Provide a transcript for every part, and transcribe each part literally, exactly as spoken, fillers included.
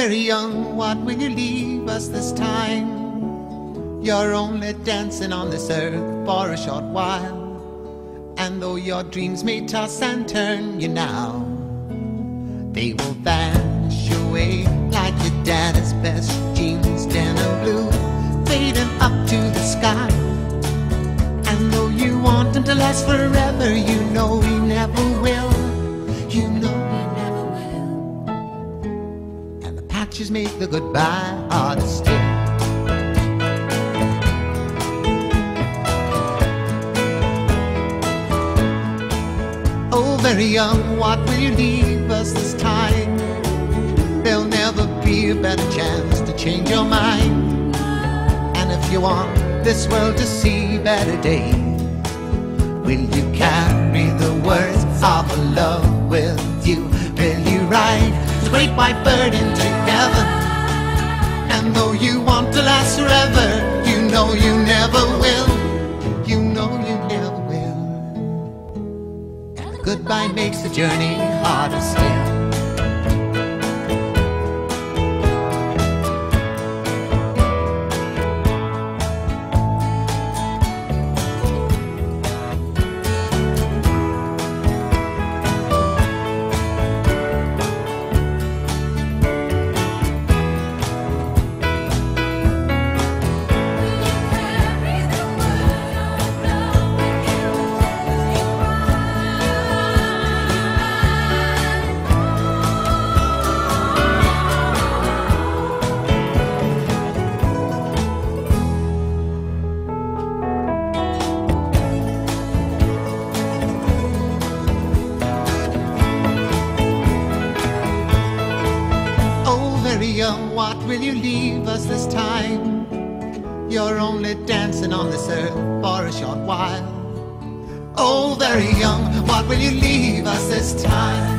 very young, what will you leave us this time? You're only dancing on this earth for a short while, and though your dreams may toss and turn you now, they will vanish away like your daddy's best jeans, denim blue, fading up to the sky. And though you want them to last forever, you know he never will. You know he never will. And the patches make the goodbye harder still. Oh, very young, what will you leave us this time? There'll never be a better chance to change your mind. And if you want this world to see better days, will you carry the words of a love with you? Will you ride the great white bird into heaven? And though you want to last forever, you know you never will. You know you never will. And the goodbye makes the journey harder still. Young, what will you leave us this time? You're only dancing on this earth for a short while. Oh, very young, what will you leave us this time?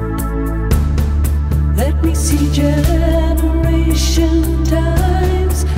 Generation times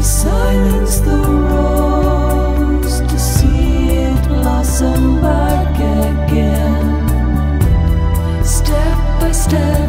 silence the rose to see it blossom back again. Step by step